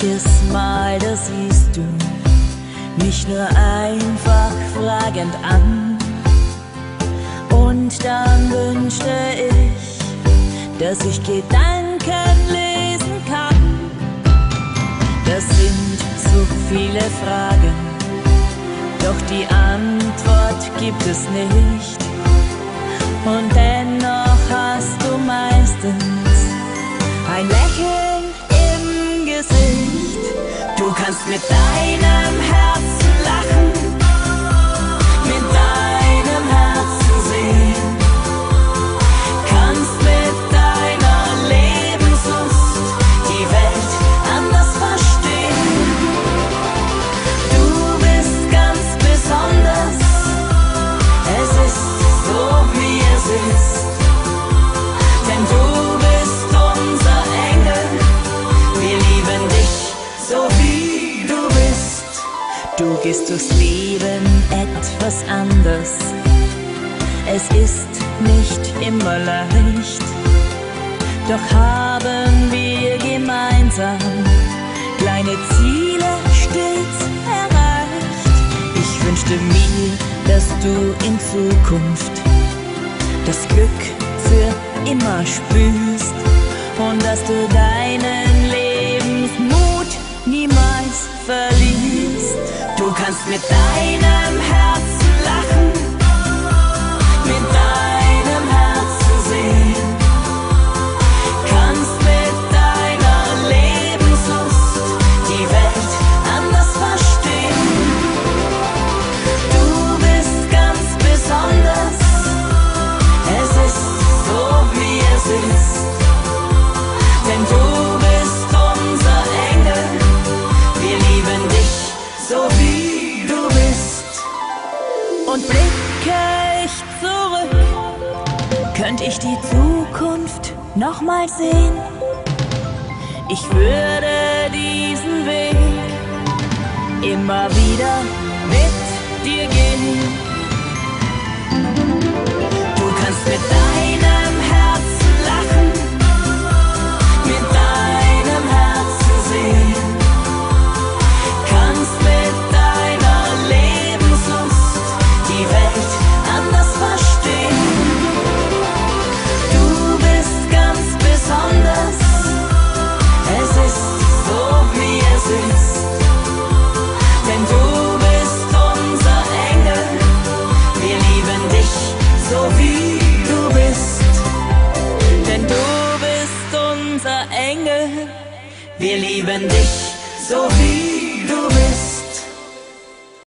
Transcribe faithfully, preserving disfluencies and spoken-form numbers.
Manches Mal, da siehst du mich nur einfach fragend an. Und dann wünschte ich, dass ich Gedanken lesen kann. Das sind so viele Fragen, doch die Antwort gibt es nicht. Und dennoch hast du meistens ein Lächeln im Gesicht. Du kannst mit deinem Herzen lachen, mit deinem Herzen sehen, kannst mit deiner Lebenslust die Welt anders verstehen. Du bist ganz besonders, es ist so wie es ist, denn du bist unser Engel, wir lieben dich so wie du bist. Du gehst durchs Leben etwas anders, es ist nicht immer leicht, doch haben wir gemeinsam kleine Ziele stets erreicht. Ich wünschte mir, dass du in Zukunft das Glück für immer spürst und dass du deinen Lebensmut niemals verlierst. Du kannst mit deinem Herzen lachen, mit deinem Herzen sehen, kannst mit deiner Lebenslust die Welt anders verstehen. Du bist ganz besonders, es ist so wie es ist, denn du bist unser Engel, wir lieben dich so wie du bist. Und blicke ich zurück, könnte ich die Zukunft nochmal sehen, ich würde diesen Weg immer wieder mit dir gehen. Du kannst mit deinem Herzen lachen, mit deinem Herzen sehen, kannst mit deiner Lebenslust die Welt anders verstehen. Du bist ganz besonders, es ist so wie es ist, denn du bist unser Engel, wir lieben dich so wie du bist, denn du bist unser Engel, wir lieben dich so wie